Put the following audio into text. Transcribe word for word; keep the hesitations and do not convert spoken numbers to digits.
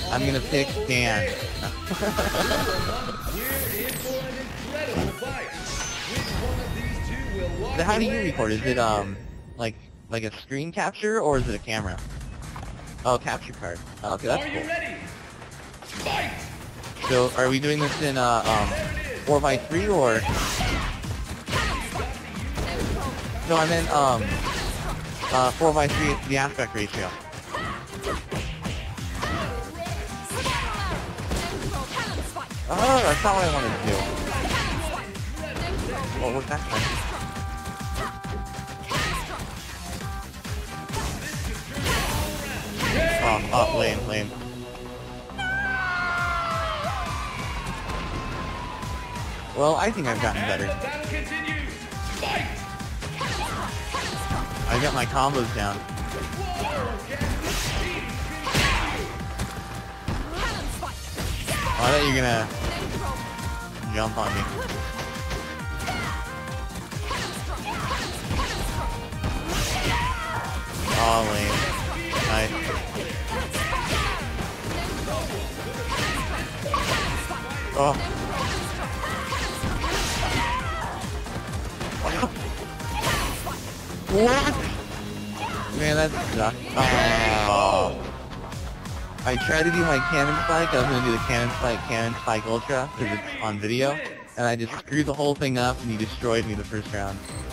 I'm gonna pick Dan. So how do you record? Is it um like like a screen capture or is it a camera? Oh, capture card. Oh, okay, that's cool. So are we doing this in uh um four by three or? No, I meant um uh four by three, the aspect ratio. Oh, that's not what I wanted to do. What was that time? Oh, oh, lame, lame. Well, I think I've gotten better. I got my combos down. Oh, I thought you were gonna jump on me. Oh, lame. Nice. Oh. What? Man, that sucks. Oh. I tried to do my cannon spike. I was going to do the cannon spike, cannon spike ultra, because it's on video, and I just screwed the whole thing up, and he destroyed me the first round.